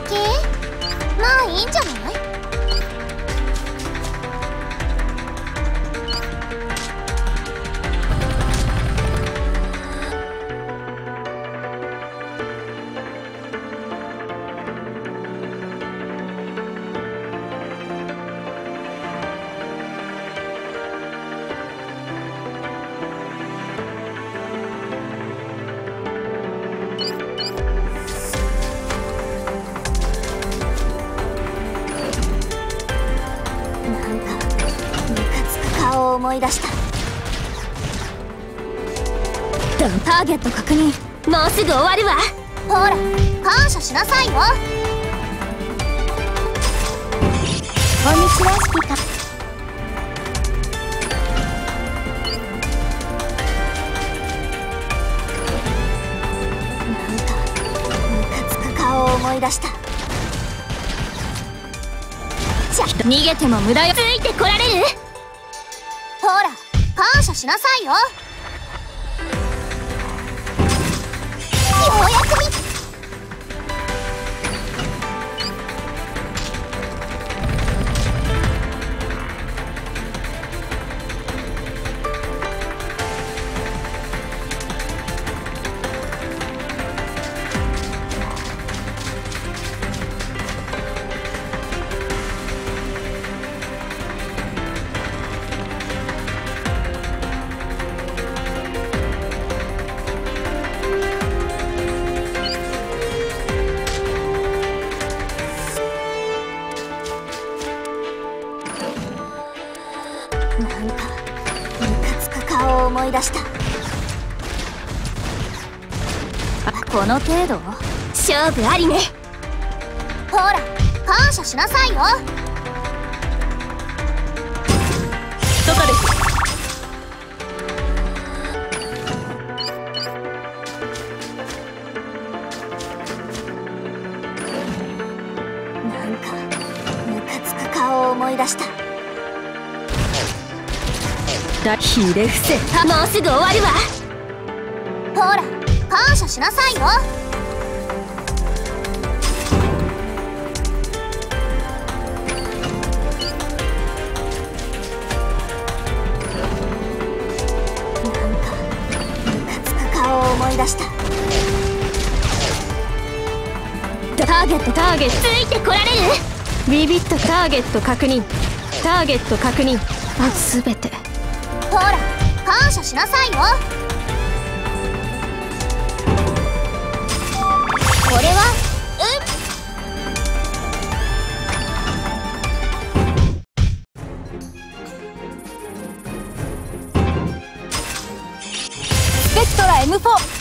気？まあいいんじゃない？思い出した。ターゲット確認。もうすぐ終わるわ。ほら感謝しなさいよ。こんにちは、指揮官。なんかムカつく顔を思い出した。じゃ逃げても無駄よ。ついてこられる？ほら感謝しなさいよ。ようやくなんかムカつく顔を思い出した。この程度？勝負ありね。ほら感謝しなさいよ。外です。なんかムカつく顔を思い出した。ひれ伏せ。もうすぐ終わるわ。ほら感謝しなさいよ。なんかムカつく顔を思い出した。ターゲットついてこられる？ビビッと。ターゲット確認。すべて。ほら感謝しなさいよ。これはスペクトラ M4